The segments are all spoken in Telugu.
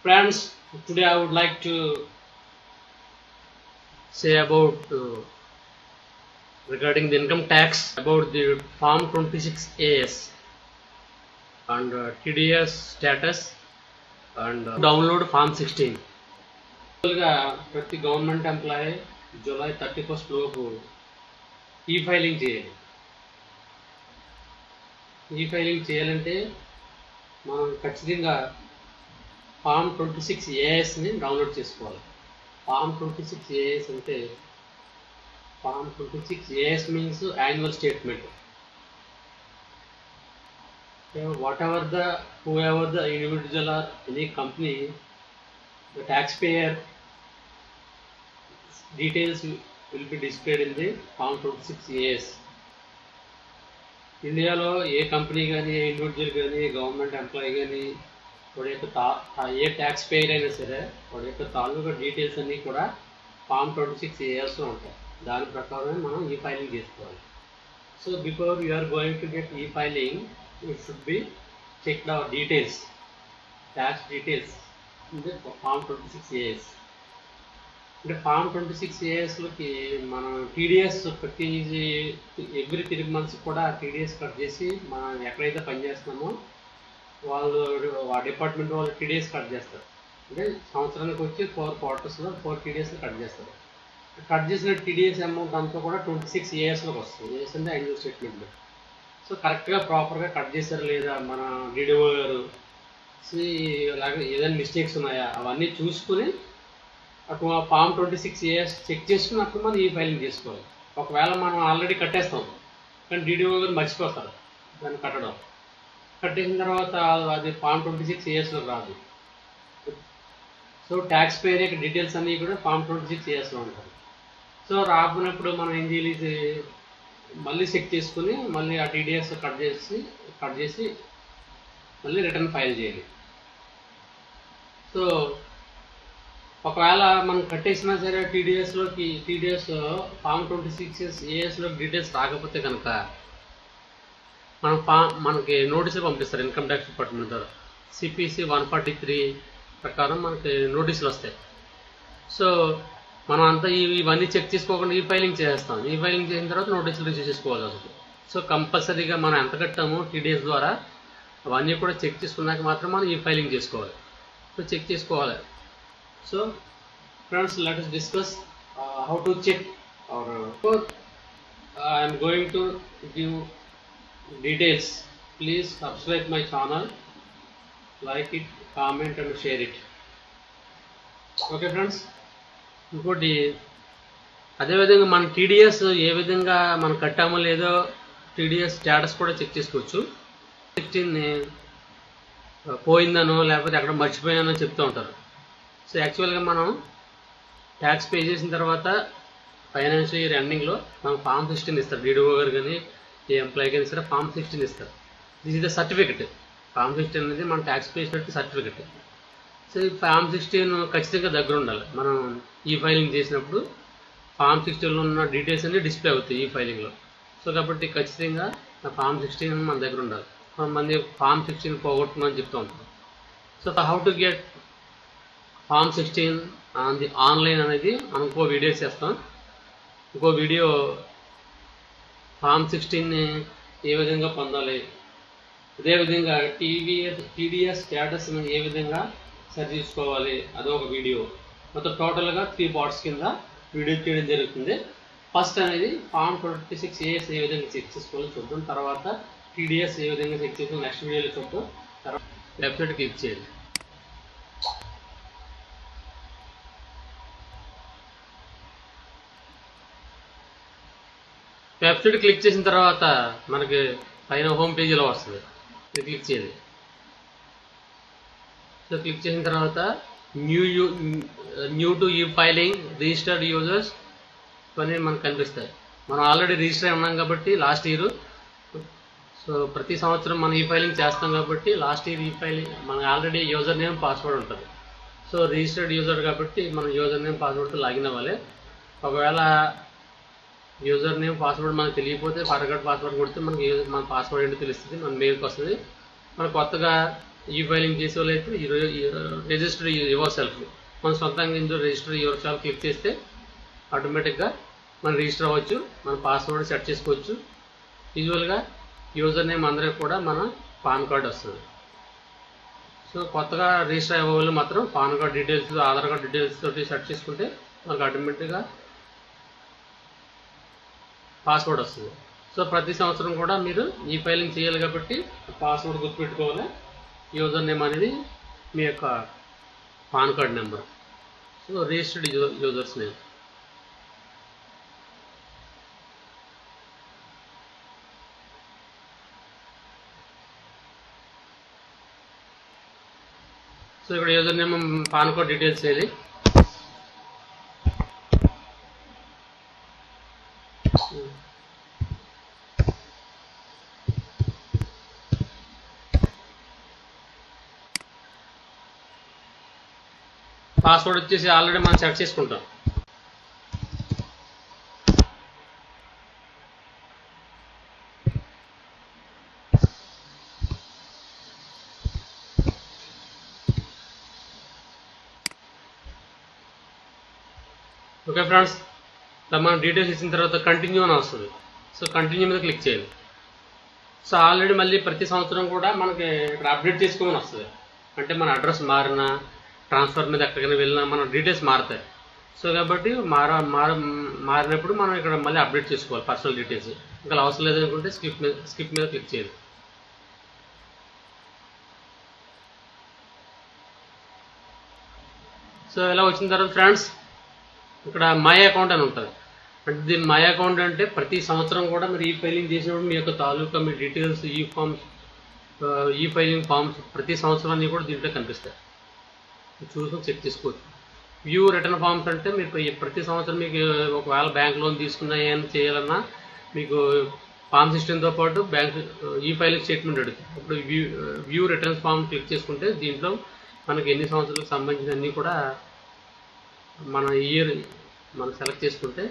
Friends, today I would like to say about regarding the income tax about the Form 26AS and TDS status and download Form 16. ప్రతి గవర్నమెంట్ ఎంప్లాయీ జూలై 31st లోపు ఈ-ఫైలింగ్ చేయాలి. ఈ-ఫైలింగ్ చేయాలంటే మనం ఖచ్చితంగా ఫామ్ 26ASని డౌన్లోడ్ చేసుకోవాలి. ఫామ్ 26AS అంటే form 26AS means annual statement. whoever the individual or any company, the taxpayer details will be displayed in the Form 26AS. ఇండియాలో ఏ కంపెనీ కానీ ఏ ఇండివిజువల్ కానీ గవర్నమెంట్ ఎంప్లాయీ కానీ వాడి యొక్క ఏ ట్యాక్స్ పేయర్ అయినా సరే వాడి యొక్క తాలూకా డీటెయిల్స్ అన్నీ కూడా ఫామ్ 26ASలో ఉంటాయి. దాని ప్రకారం మనం ఈ-ఫైలింగ్ చేసుకోవాలి. So before you are going to get e filing, it should be checked our details, tax details in the Form 26AS. అంటే ఫామ్ 26ASలోకి మనం టీడీఎస్ ప్రతి ఎవ్రీ 3 months కూడా టీడీఎస్ కట్ చేసి మనం ఎక్కడైతే పనిచేస్తున్నామో ఆ డిపార్ట్మెంట్ వాళ్ళు టీడీఎస్ కట్ చేస్తారు. అంటే సంవత్సరానికి వచ్చి 4 quartersలో 4 టీడీఎస్లు కట్ చేస్తారు. కట్ చేసిన టీడీఎస్ అమౌంట్ అంతా కూడా 26ASలోకి వస్తుంది. ఏఎస్ అంటే యాన్యువల్ స్టేట్మెంట్. సో కరెక్ట్గా ప్రాపర్గా కట్ చేశారు లేదా మన డిడిఓ గారు, అలాగే ఏదైనా మిస్టేక్స్ ఉన్నాయా అవన్నీ చూసుకుని అటు ఫామ్ 26AS చెక్ చేసుకుని అప్పుడు మనం ఈ-ఫైలింగ్ చేసుకోవాలి. ఒకవేళ మనం ఆల్రెడీ కట్టేస్తాం కానీ డిడిఓ గారు మర్చిపోతారు దాన్ని కట్టేసిన తర్వాత అది ఫామ్ 26ASలోకి రాదు. సో ట్యాక్స్ పేయర్ యొక్క డీటెయిల్స్ అన్నీ కూడా ఫామ్ 26ASలో ఉంటాయి. సో రాకున్నప్పుడు మనం ఏం చేయాలి, మళ్ళీ చెక్ చేసుకుని మళ్ళీ ఆ టీడీఎస్ కట్ చేసి మళ్ళీ రిటర్న్ ఫైల్ చేయాలి. సో ఒకవేళ మనం కట్టేసినా సరే టీడీఎస్ ఫామ్ 26ASలోకి డీటెయిల్స్ రాకపోతే కనుక మనకి నోటీసులు పంపిస్తారు ఇన్కమ్ ట్యాక్స్ డిపార్ట్మెంట్ ద్వారా. CPC 143 ప్రకారం మనకి నోటీసులు వస్తాయి. సో మనం అంతా ఇవన్నీ చెక్ చేసుకోకుండా ఈ-ఫైలింగ్ చేస్తాం. ఈ-ఫైలింగ్ చేసిన తర్వాత నోటీసులు రిసీవ్ చేసుకోవాలి అసలు. సో కంపల్సరీగా మనం ఎంత కట్టామో టీడీఎస్ ద్వారా అవన్నీ కూడా చెక్ చేసుకున్నాక మాత్రం మనం ఈ-ఫైలింగ్ చేసుకోవాలి. సో చెక్ చేసుకోవాలి. So friends, let us discuss how to check or I am going to give details. Please subscribe my channel, like it, comment and share it. Okay friends. ఇంకోటి అదేవిధంగా మన టీడీఎస్ ఏ విధంగా మనం కట్టామో లేదో టీడీఎస్ స్టేటస్ కూడా చెక్ చేసుకోవచ్చు. 16 పోయిందనో లేకపోతే ఎక్కడ మర్చిపోయానో చెప్తూ ఉంటారు. సో యాక్చువల్గా మనం ట్యాక్స్ పే చేసిన తర్వాత ఫైనాన్షియల్ ఇయర్ ఎండింగ్లో మనం ఫామ్ 16 ఇస్తారు. డిడిఓ గారు కానీ ఏ ఎంప్లాయీ కానీ సరే ఫామ్ 16 ఇస్తారు. This is the certificate. Form 16 అనేది మనం ట్యాక్స్ పే చేసినట్టు సర్టిఫికెట్. సో ఈ ఫామ్ 16 ఖచ్చితంగా దగ్గర ఉండాలి. మనం ఈ-ఫైలింగ్ చేసినప్పుడు ఫామ్ 16లో ఉన్న డీటెయిల్స్ అన్నీ డిస్ప్లే అవుతాయి ఈ-ఫైలింగ్లో. సో కాబట్టి ఖచ్చితంగా ఫామ్ 16 మన దగ్గర ఉండాలి. కొంతమంది ఫామ్ 16 పోగొట్టుకుని చెప్తూ ఉంటాం. So how to get form 16 on the online అనేది మనం ఇంకో వీడియో చేస్తాం. ఇంకో వీడియో ఫామ్ 16ని ఏ విధంగా పొందాలి, అదేవిధంగా టీడీఎస్ స్టేటస్ ఏ విధంగా సరి చూసుకోవాలి, అదొక వీడియో. మొత్తం టోటల్గా 3 parts కింద వీడియో చేయడం జరుగుతుంది. ఫస్ట్ అనేది ఫామ్ 26AS ఏ విధంగా చెక్ చేసుకోవాలో చూద్దాం. తర్వాత టీడీఎస్ ఏ విధంగా చెక్ చేసుకోవాలి నెక్స్ట్ వీడియోలో చూద్దాం. తర్వాత వెబ్సైట్ క్లిక్ చేయాలి. వెబ్సైట్ క్లిక్ చేసిన తర్వాత మనకి పైన హోమ్ పేజీలో వస్తుంది. ఇది క్లిక్ చేయాలి. సో క్లిక్ చేసిన తర్వాత new to e filing registered users అని మనకు కనిపిస్తాయి. మనం ఆల్రెడీ రిజిస్టర్ అయి ఉన్నాం కాబట్టి లాస్ట్ ఇయర్. సో ప్రతి సంవత్సరం మనం ఈ-ఫైలింగ్ చేస్తాం కాబట్టి లాస్ట్ ఇయర్ ఈ-ఫైలింగ్ మనకు ఆల్రెడీ యూజర్ నేమ్ పాస్వర్డ్ ఉంటుంది. సో రిజిస్టర్డ్ యూజర్ కాబట్టి మనం యూజర్ నేమ్ పాస్వర్డ్తో లాగిన్ అవ్వాలి. ఒకవేళ యూజర్ నేమ్ పాస్వర్డ్ మనకు తెలియకపోతే ఫర్గాట్ పాస్వర్డ్ కొడితే మనకి మన పాస్వర్డ్ ఏంటో తెలుస్తుంది, మన మెయిల్కి వస్తుంది. మన కొత్తగా ఈ ఫైలింగ్ చేసే వాళ్ళు అయితే రిజిస్టర్ యువర్ సెల్ఫ్, మన సొంతంగా ఇందులో రిజిస్టర్ యువర్ సెల్ఫ్ క్లిక్ చేస్తే ఆటోమేటిక్గా మనం రిజిస్టర్ అవ్వచ్చు, మన పాస్వర్డ్ సెట్ చేసుకోవచ్చు. యూజువల్గా యూజర్ నేమ్ అందరికి కూడా మన పాన్ కార్డ్ వస్తుంది. సో కొత్తగా రిజిస్టర్ అయ్యే వాళ్ళు మాత్రం PAN card details, Aadhaar card details తోటి సెట్ చేసుకుంటే మనకు ఆటోమేటిక్గా పాస్వర్డ్ వస్తుంది. సో ప్రతి సంవత్సరం కూడా మీరు ఈ ఫైలింగ్ చేయాలి కాబట్టి పాస్వర్డ్ గుర్తుపెట్టుకోవాలి. యూజర్ నేమ్ అనేది మీ యొక్క PAN card number. So registered users name. So ఇక్కడ user name PAN card details ఏది, పాస్వర్డ్ వచ్చేసి ఆల్రెడీ మనం సెట్ చేసుకుంటాం. ఓకే ఫ్రెండ్స్, మనం డీటెయిల్స్ ఇచ్చిన తర్వాత కంటిన్యూ అని వస్తుంది. సో కంటిన్యూ మీద క్లిక్ చేయాలి. సో ఆల్రెడీ మళ్ళీ ప్రతి సంవత్సరం కూడా మనకి ఇక్కడ అప్డేట్ చేసుకోమని వస్తుంది. అంటే మన అడ్రస్ మారినా, ట్రాన్స్ఫర్ మీద ఎక్కడికైనా వెళ్ళినా మన డీటెయిల్స్ మారుతాయి. సో కాబట్టి మారినప్పుడు మనం ఇక్కడ మళ్ళీ అప్డేట్ చేసుకోవాలి పర్సనల్ డీటెయిల్స్. ఇంకా అవసరం లేదనుకుంటే స్కిప్ మీద క్లిక్ చేయాలి. సో ఇలా వచ్చిన తర్వాత ఫ్రెండ్స్ ఇక్కడ మై అకౌంట్ అని ఉంటుంది. అంటే దీని మై అకౌంట్ అంటే ప్రతి సంవత్సరం కూడా మీరు ఈ ఫైలింగ్ చేసినప్పుడు మీ యొక్క తాలూకా మీ డీటెయిల్స్, ఈ ఫైలింగ్ ఫామ్స్ ప్రతి సంవత్సరం అన్నీ కూడా దీంట్లో కనిపిస్తాయి. చూసుకొని చెక్ చేసుకోవచ్చు. వ్యూ రిటర్న్ ఫామ్స్ అంటే మీరు ప్రతి సంవత్సరం మీకు ఒకవేళ బ్యాంక్ లోన్ తీసుకున్నా ఏమైనా చేయాలన్నా మీకు ఫామ్ సిస్టమ్తో పాటు బ్యాంక్ ఈ ఫైలింగ్ స్టేట్మెంట్ అడుగుతుంది. అప్పుడు వ్యూ రిటర్న్ ఫామ్ క్లిక్ చేసుకుంటే దీంట్లో మనకి ఎన్ని సంవత్సరాలకు సంబంధించిన అన్నీ కూడా మన ఇయర్ మనం సెలెక్ట్ చేసుకుంటే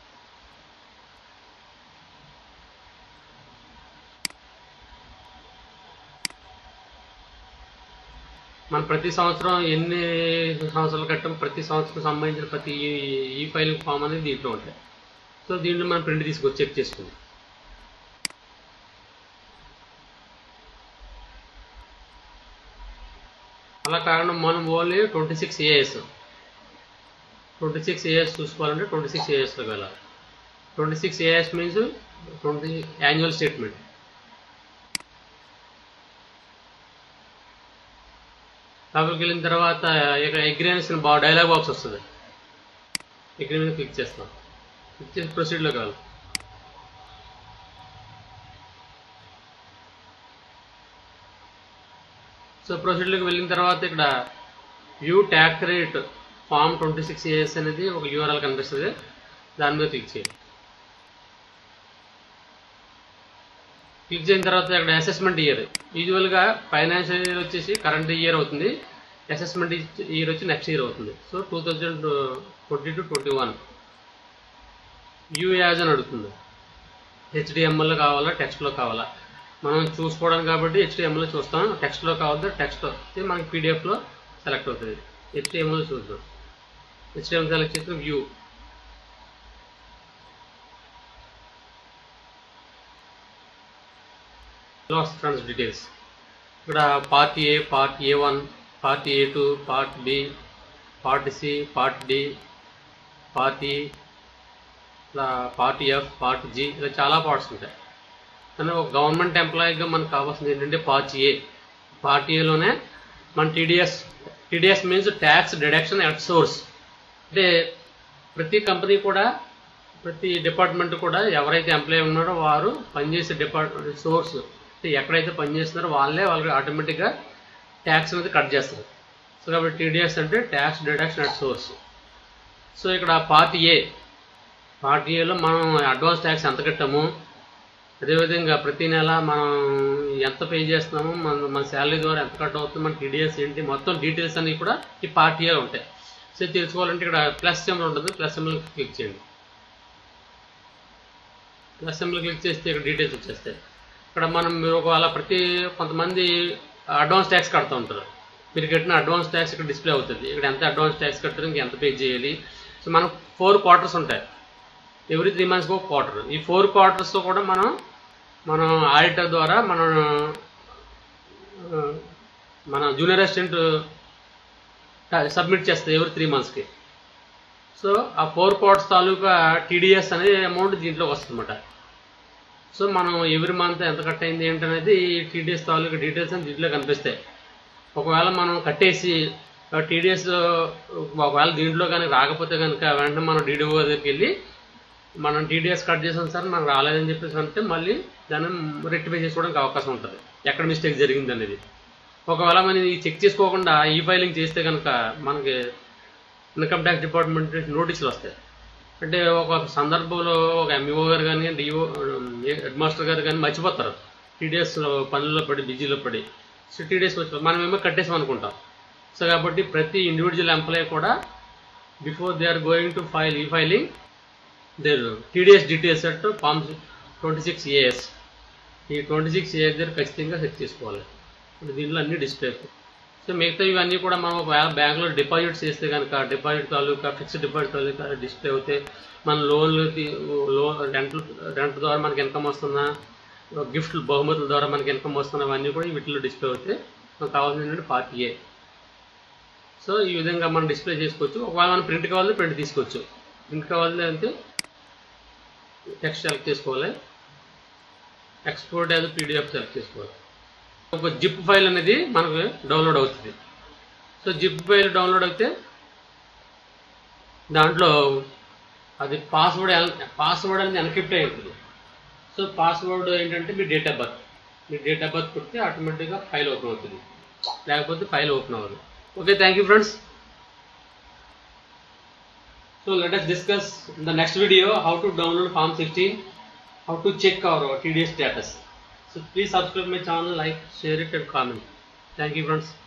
మనం ప్రతి సంవత్సరం ఎన్ని సంవత్సరాలు కట్టాం, ప్రతి సంవత్సరం సంబంధించిన ప్రతి ఈ ఫైలింగ్ ఫామ్ అనేది దీంట్లో ఉంటాయి. సో దీంట్లో మనం ప్రింట్ తీసుకొచ్చి చెక్ చేసుకుందాం. అలా కాకుండా మనం ఓన్లీ 26 AS చూసుకోవాలంటే 26 ASలోకి వెళ్ళాలి. 26 AS మీన్స్ 20 యాన్యువల్ స్టేట్మెంట్. లోపలికి వెళ్ళిన తర్వాత ఇక్కడ అగ్రీమెంట్స్ డైలాగ్ బాక్స్ వస్తుంది. అగ్రీమెంట్ క్లిక్ చేస్తాం. క్లిక్ చేసి ప్రొసీడ్లోకి వెళ్ళాలి. సో ప్రొసీడ్లోకి వెళ్ళిన తర్వాత ఇక్కడ view tax rate form 26 AS అనేది ఒక URL కనిపిస్తుంది. దాని మీద క్లిక్ చేయాలి. క్లిక్ చేసిన తర్వాత ఇక్కడ అసెస్మెంట్ ఇయర్, యూజువల్గా ఫైనాన్షియల్ ఇయర్ వచ్చేసి కరెంట్ ఇయర్ అవుతుంది, అసెస్మెంట్ ఇయర్ వచ్చి నెక్స్ట్ ఇయర్ అవుతుంది. సో 2020-21 వ్యూ యాజ్ అని అడుగుతుంది. HTML కావాలా, టెక్స్ట్లో కావాలా, మనం చూసుకోవడానికి కాబట్టి HTML చూస్తాం. టెక్స్ట్లో కావద్దు, టెక్స్ట్ మనకి PDFలో సెలెక్ట్ అవుతుంది. HTML చూద్దాం. HTML సెలెక్ట్ చేస్తే వ్యూ లాస్ట్ ట్రాన్స్ డీటెయిల్స్. ఇక్కడ part A, part A1, part A2, part B, part C, part D, part E, ఇలా పార్ట్ F, పార్ట్ G, ఇలా చాలా పార్ట్స్ ఉంటాయి. కానీ ఒక గవర్నమెంట్ ఎంప్లాయీగా మనకు కావాల్సింది ఏంటంటే పార్ట్ ఏ. పార్ట్ ఏలోనే మన TDS means tax deduction at source. అంటే ప్రతి కంపెనీ కూడా, ప్రతి డిపార్ట్మెంట్ కూడా ఎవరైతే ఎంప్లాయీ ఉన్నారో వారు పనిచేసే సోర్స్ ఎక్కడైతే పనిచేస్తున్నారో వాళ్ళకి ఆటోమేటిక్గా ట్యాక్స్ అనేది కట్ చేస్తారు. సో కాబట్టి టీడీఎస్ అంటే tax deduction at source. So ఇక్కడ పార్ట్ ఏలో మనం అడ్వాన్స్ ట్యాక్స్ ఎంత కట్టాము, అదేవిధంగా ప్రతి నెల మనం ఎంత పే చేస్తున్నాము, మన శాలరీ ద్వారా ఎంత కట్ అవుతుంది, మన టీడీఎస్ ఏంటి, మొత్తం డీటెయిల్స్ అన్నీ కూడా ఈ పార్ట్ ఏ ఉంటాయి. సో తెలుసుకోవాలంటే ఇక్కడ ప్లస్ సింబల్ ఉంటుంది, ప్లస్ సింబల్ క్లిక్ చేయండి. ప్లస్ సింబల్ క్లిక్ చేస్తే ఇక్కడ డీటెయిల్స్ వచ్చేస్తాయి. ఇక్కడ మనం ఒకవేళ కొంతమంది అడ్వాన్స్ ట్యాక్స్ కడుతూ ఉంటారు. మీరు కట్టిన అడ్వాన్స్ ట్యాక్స్ ఇక్కడ డిస్ప్లే అవుతుంది. ఇక్కడ ఎంత అడ్వాన్స్ ట్యాక్స్ కట్టారు, ఇంక ఎంత పే చేయాలి. సో మనకు 4 క్వార్టర్స్ ఉంటాయి. ఎవ్రీ 3 మంత్స్కి ఒక క్వార్టర్. ఈ 4 క్వార్టర్స్తో కూడా మనం ఆడిటర్ ద్వారా మన జూనియర్ అసిస్టెంట్ సబ్మిట్ చేస్తాయి ఎవ్రీ 3 మంత్స్కి. సో ఆ 4 క్వార్టర్స్ తాలూకా టీడీఎస్ అనే అమౌంట్ దీంట్లోకి వస్తుందన్నమాట. సో మనం ఎవ్రీ మంత్ ఎంత కట్ అయింది ఏంటనేది టీడీఎస్ తాలూకా డీటెయిల్స్ అని దీంట్లో కనిపిస్తాయి. ఒకవేళ మనం కట్టేసి టీడీఎస్ ఒకవేళ దీంట్లో కానీ రాకపోతే కనుక వెంటనే మనం డీడీఓ దగ్గరికి వెళ్ళి మనం టీడీఎస్ కట్ చేసాం సార్ మనకు రాలేదని చెప్పేసి అంటే మళ్ళీ దాన్ని రెక్టిఫై చేసుకోవడానికి అవకాశం ఉంటుంది, ఎక్కడ మిస్టేక్ జరిగింది అనేది. ఒకవేళ మనం ఈ చెక్ చేసుకోకుండా ఈ ఫైలింగ్ చేస్తే కనుక మనకి ఇన్కమ్ ట్యాక్స్ డిపార్ట్మెంట్ నోటీసులు వస్తాయి. అంటే ఒక సందర్భంలో ఒక ఎంఈఓ గారు కానీ డిఓ హెడ్ మాస్టర్ గారు కానీ మర్చిపోతారు, టీడీఎస్ పనుల్లో పడి బిజీలో పడి. సో టీడీఎస్ మర్చిపోతారు, మనమేమో కట్టేసాం అనుకుంటాం. సో కాబట్టి ప్రతి ఇండివిజువల్ ఎంప్లాయీ కూడా before they are going to file e filing their TDS details at form 26AS. ఈ 26AS దగ్గర ఖచ్చితంగా సెట్ చేసుకోవాలి. ఇప్పుడు దీంట్లో అన్ని డిస్ప్లే అవుతాయి. సో మిగతా ఇవన్నీ కూడా మనం బ్యాంకులో డిపాజిట్ చేస్తే కనుక డిపాజిట్ తాలూకా ఫిక్స్డ్ డిపాజిట్ తాలూకా డిస్ప్లే అవుతాయి. మన రెంట్ ద్వారా మనకి ఇన్కమ్ వస్తుందా, గిఫ్ట్లు బహుమతుల ద్వారా మనకి ఇన్కమ్ వస్తున్నా, అవన్నీ కూడా వీటిలో డిస్ప్లే అవుతాయి. మనకు కావాల్సింది ఏంటంటే పార్ట్ A. సో ఈ విధంగా మనం డిస్ప్లే చేసుకోవచ్చు. ఒకవేళ మనం ప్రింట్ కావాలంటే ప్రింట్ తీసుకోవచ్చు. ప్రింట్ కావాలి అంటే టెక్స్ట్ సెలెక్ట్ చేసుకోవాలి, ఎక్స్పోర్ట్ యాజ్ PDF సెలెక్ట్ చేసుకోవాలి. ఒక జిప్ ఫైల్ అనేది మనకు డౌన్లోడ్ అవుతుంది. సో జిప్ ఫైల్ డౌన్లోడ్ అయితే దాంట్లో అది పాస్వర్డ్ అనేది ఎన్క్రిప్ట్ అయి ఉంటుంది. సో పాస్వర్డ్ ఏంటంటే మీ డేట్ ఆఫ్ బర్త్ కొడితే ఆటోమేటిక్గా ఫైల్ ఓపెన్ అవుతుంది, లేకపోతే ఫైల్ ఓపెన్ అవ్వదు. Okay, thank you friends. So let us discuss in the next video how to download Form 16, how to check our TDS status. So please subscribe my channel, like, share it and comment. Thank you friends.